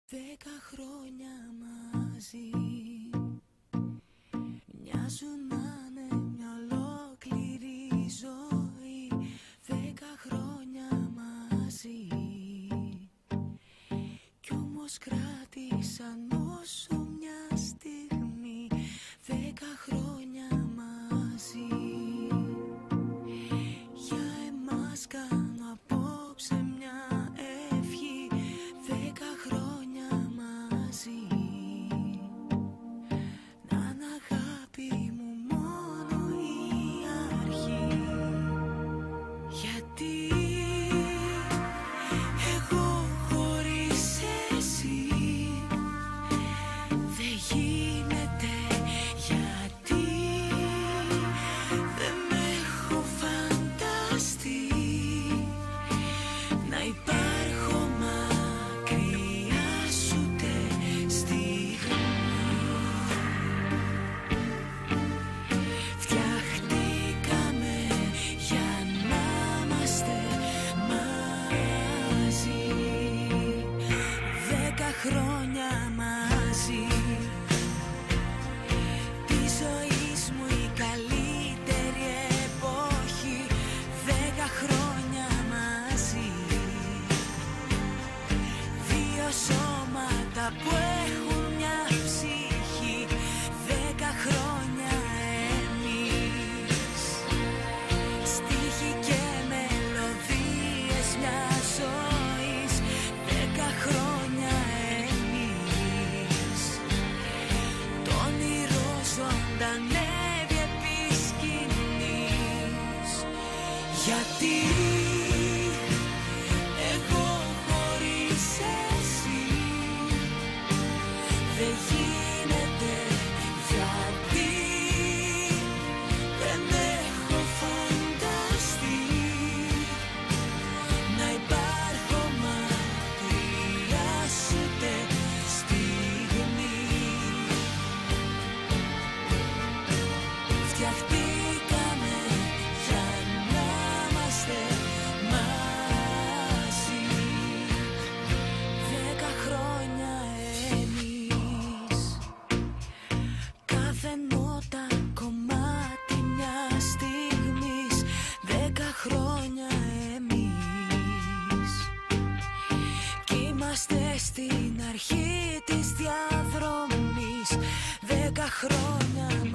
10 χρόνια μαζί μοιάζουν να είναι μια ολόκληρη ζωή. 10 χρόνια μαζί κι όμως κράτησαν όσο μια στιγμή. 10 χρόνια μαζί για εμάς κάνω απόψε μια ευχή. 10 χρόνια μαζί να είναι αγάπη μου μόνο η αρχή. Γιατί εγώ χωρίς εσύ δεν γίνεται. Γιατί δεν με έχω φανταστεί να υπάρχω μακριά σου τε στιγμή. Φτιαχτήκαμε για να είμαστε μαζί. 10 χρόνια μαζί της ζωής μου η καλύτερη εποχή. 10 χρόνια μαζί, δύο σώματα που έχουν μια ψυχή. 10 χρόνια εμείς, στίχοι και μελωδίες μιας ζωής. 10 χρόνια εμείς, το όνειρο ζωντανεύει επί σκηνής. Γιατί εγώ χωρίς εσύ δεν γίνεται. Γιατί δεν έχω φανταστεί να υπάρχω μακριά σου τε στιγμή. Φτιαχτήκαμε για να είμαστε μαζί. 10 χρόνια εμείς, κάθε νότα κομμάτι μιας στιγμής. 10 χρόνια εμείς κι είμαστε στην αρχή της διαδρομής. 10 χρόνια